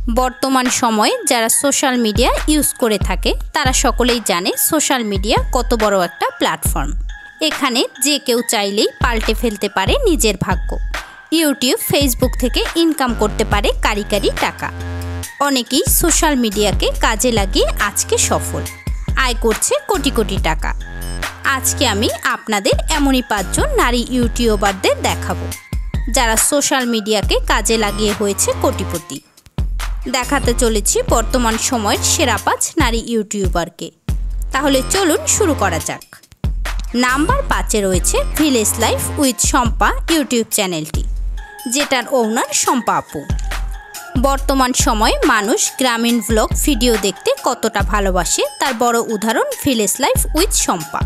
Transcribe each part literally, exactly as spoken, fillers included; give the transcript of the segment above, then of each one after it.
বর্তমান সময়ে যারা সোশ্যাল মিডিয়া ইউজ করে থাকে তারা সকলেই জানে সোশ্যাল মিডিয়া কত বড় একটা প্ল্যাটফর্ম। এখানে যে কেউ চাইলেই পাল্টে ফেলতে পারে নিজের ভাগ্য। ইউটিউব, ফেসবুক থেকে ইনকাম করতে পারে কারি কারি টাকা। অনেকেই সোশ্যাল মিডিয়াকে কাজে লাগিয়ে আজকে সফল, আয় করছে কোটি কোটি টাকা। আজকে আমি আপনাদের এমনই পাঁচজন নারী ইউটিউবারদের দেখাবো যারা সোশ্যাল মিডিয়াকে কাজে লাগিয়ে হয়েছে কোটিপতি। দেখাতে চলেছি বর্তমান সময়ের সেরা পাঁচ নারী ইউটিউবারকে। তাহলে চলুন শুরু করা যাক। নাম্বার পাঁচে রয়েছে village life with Shampa YouTube চ্যানেলটি, যেটার ওনার শম্পা আপু। বর্তমান সময়ে মানুষ গ্রামীণ ভ্লগ ভিডিও দেখতে কতটা ভালোবাসে তার বড় উদাহরণ ভিলেজ লাইফ উইথ শম্পা।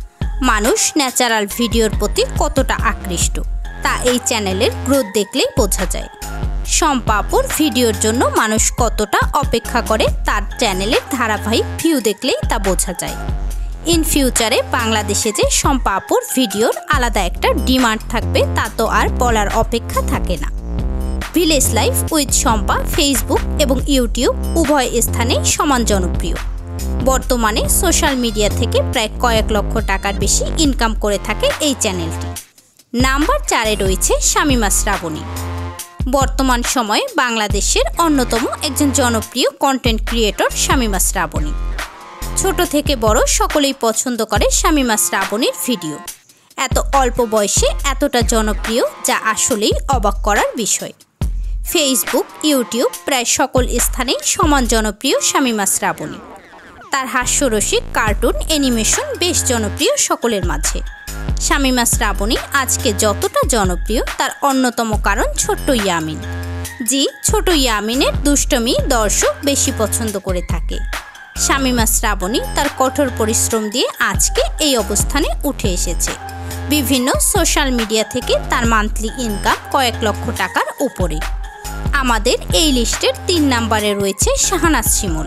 মানুষ ন্যাচারাল ভিডিওর প্রতি কতটা আকৃষ্ট তা এই চ্যানেলের গ্রোথ দেখলেই বোঝা যায়। শম্পা আপুর ভিডিওর জন্য মানুষ কতটা অপেক্ষা করে তার চ্যানেলের ধারাবাহিক ভিউ দেখলেই তা বোঝা যায়। ইন ফিউচারে বাংলাদেশে যে শম্পা আপুর ভিডিওর আলাদা একটা ডিমান্ড থাকবে তা তো আর বলার অপেক্ষা থাকে না। Village life with Shampa Facebook এবং ইউটিউব উভয় স্থানেই সমান জনপ্রিয়। বর্তমানে সোশ্যাল মিডিয়া থেকে প্রায় কয়েক লক্ষ টাকার বেশি ইনকাম করে থাকে এই চ্যানেলটি। নাম্বার চারে রয়েছে শামিমাসরবনি। বর্তমান সময়ে বাংলাদেশের অন্যতম একজন জনপ্রিয় কন্টেন্ট ক্রিয়েটর শামিমাসরবনি। ছোট থেকে বড় সকলেই পছন্দ করে শামিমাসরবনির ভিডিও। এত অল্প বয়সে এতটা জনপ্রিয় যা আসলেই অবাক করার বিষয়। ফেসবুক, ইউটিউব প্রায় সকল স্থানেই সমান জনপ্রিয় শামিমাসরবনি। তার হাস্যরসিক কার্টুন অ্যানিমেশন বেশ জনপ্রিয় সকলের মাঝে। শামিমাসরবনি আজকে যতটা জনপ্রিয় তার অন্যতম কারণ ছোট্ট ইয়ামিন। জি, ছোট ইয়ামিনের দুষ্টমি দর্শক বেশি পছন্দ করে থাকে। শামিমাসরবনি তার কঠোর পরিশ্রম দিয়ে আজকে এই অবস্থানে উঠে এসেছে। বিভিন্ন সোশ্যাল মিডিয়া থেকে তার মান্থলি ইনকাম কয়েক লক্ষ টাকার উপরে। আমাদের এই লিস্টের তিন নম্বরে রয়েছে শাহনাজশিমুল।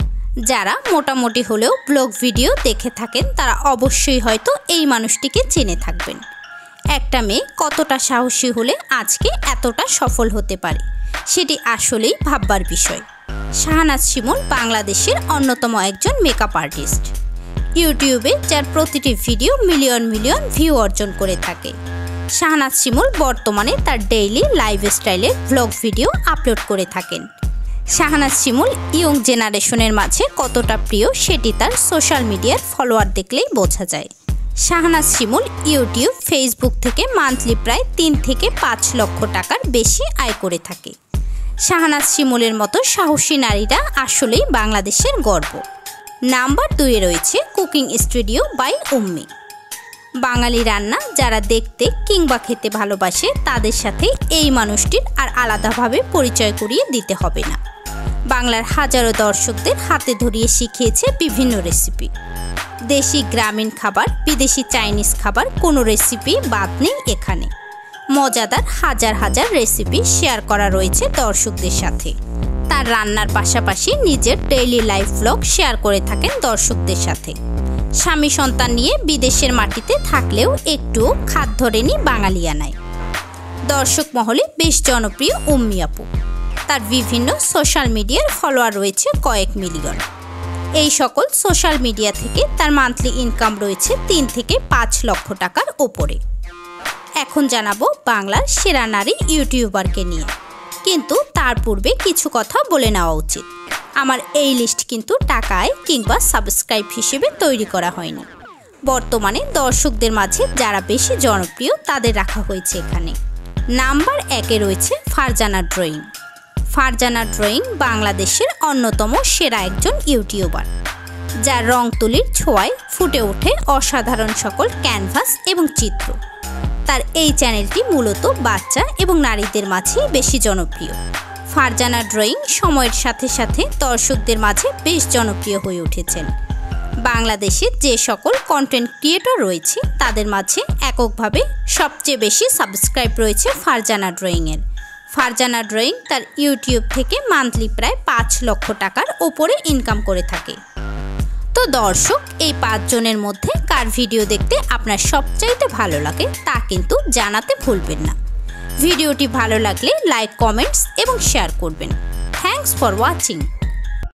যারা মোটামুটি হলেও ব্লগ ভিডিও দেখে থাকেন তারা অবশ্যই হয়তো এই মানুষটিকে চিনে থাকবেন। একটা মেয়ে কতটা সাহসী হলে আজকে এতটা সফল হতে পারে সেটি আসলেই ভাববার বিষয়। শাহনাজশিমুল বাংলাদেশের অন্যতম একজন মেকআপ আর্টিস্ট। ইউটিউবে যার প্রতিটি ভিডিও মিলিয়ন মিলিয়ন ভিউ অর্জন করে থাকে। শাহনাজশিমুল বর্তমানে তার ডেইলি লাইফস্টাইলের ভ্লগ ভিডিও আপলোড করে থাকেন। শাহনাজশিমুল ইয়ং জেনারেশনের মাঝে কতটা প্রিয় সেটি তার সোশ্যাল মিডিয়ার ফলোয়ার দেখলেই বোঝা যায়। শাহনাজশিমুল ইউটিউব, ফেসবুক থেকে মান্থলি প্রায় তিন থেকে পাঁচ লক্ষ টাকার বেশি আয় করে থাকে। শাহনাজশিমুলের মতো সাহসী নারীরা আসলেই বাংলাদেশের গর্ব। নাম্বার দুয়ে রয়েছে কুকিং স্টুডিও বাই উম্মে। বাঙালি রান্না যারা দেখতে কিংবা খেতে ভালোবাসে তাদের সাথে এই মানুষটির আর আলাদাভাবে পরিচয় করিয়ে দিতে হবে না। বাংলার হাজারো দর্শকদের হাতে ধরিয়ে শিখিয়েছে বিভিন্ন রেসিপি। দেশি, গ্রামীণ খাবার, বিদেশি, চাইনিজ খাবার কোনো রেসিপি বাদ নেই এখানে। মজাদার হাজার হাজার রেসিপি শেয়ার করা রয়েছে দর্শকদের সাথে। তার রান্নার পাশাপাশি নিজের ডেইলি লাইফ ব্লগ শেয়ার করে থাকেন দর্শকদের সাথে। স্বামী সন্তান নিয়ে বিদেশের মাটিতে থাকলেও একটুও খাদ ধরেনি বাঙালিয়ানায়। দর্শক মহলে বেশ জনপ্রিয় উম্মি আপু। তার বিভিন্ন সোশ্যাল মিডিয়ার ফলোয়ার রয়েছে কয়েক মিলিয়ন। এই সকল সোশ্যাল মিডিয়া থেকে তার মান্থলি ইনকাম রয়েছে তিন থেকে পাঁচ লক্ষ টাকার ওপরে। এখন জানাবো বাংলার সেরা নারী ইউটিউবারকে নিয়ে, কিন্তু তার পূর্বে কিছু কথা বলে নেওয়া উচিত। আমার এই লিস্ট কিন্তু টাকায় কিংবা সাবস্ক্রাইব হিসেবে তৈরি করা হয়নি। বর্তমানে দর্শকদের মাঝে যারা বেশি জনপ্রিয় তাদের রাখা হয়েছে এখানে। নাম্বার একে রয়েছে ফারজানা ড্রয়িং। ফারজানা ড্রয়িং বাংলাদেশের অন্যতম সেরা একজন ইউটিউবার, যার রং তুলির ছোঁয়ায় ফুটে ওঠে অসাধারণ সকল ক্যানভাস এবং চিত্র। তার এই চ্যানেলটি মূলত বাচ্চা এবং নারীদের মাঝে বেশি জনপ্রিয়। ফারজানা ড্রয়িং সময়ের সাথে সাথে দর্শকদের মাঝে বেশ জনপ্রিয় হয়ে উঠেছেন। বাংলাদেশে যে সকল কন্টেন্ট ক্রিয়েটর রয়েছে তাদের মাঝে এককভাবে সবচেয়ে বেশি সাবস্ক্রাইব রয়েছে ফারজানা ড্রয়িংয়ের। ফারজানা ড্রয়িং তার ইউটিউব থেকে মান্থলি প্রায় পাঁচ লক্ষ টাকার ওপরে ইনকাম করে থাকে। তো দর্শক, এই পাঁচজনের মধ্যে কার ভিডিও দেখতে আপনার সবচাইতে ভালো লাগে তা কিন্তু জানাতে ভুলবেন না। ভিডিওটি ভালো লাগলে লাইক, কমেন্টস এবং শেয়ার করবেন। Thanks for watching.